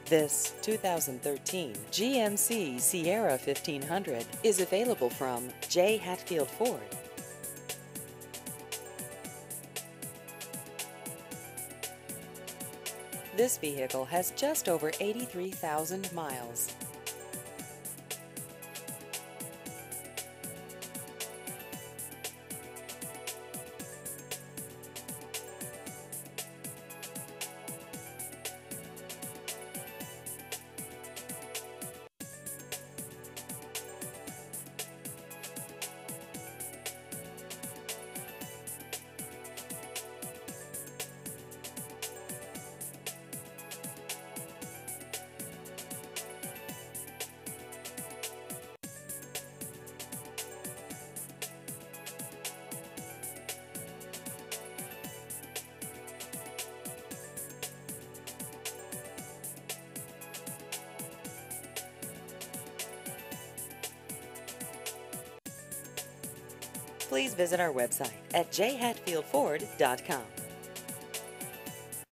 This 2013 GMC Sierra 1500 is available from J. Hatfield Ford. This vehicle has just over 83,000 miles. Please visit our website at jhatfieldford.com.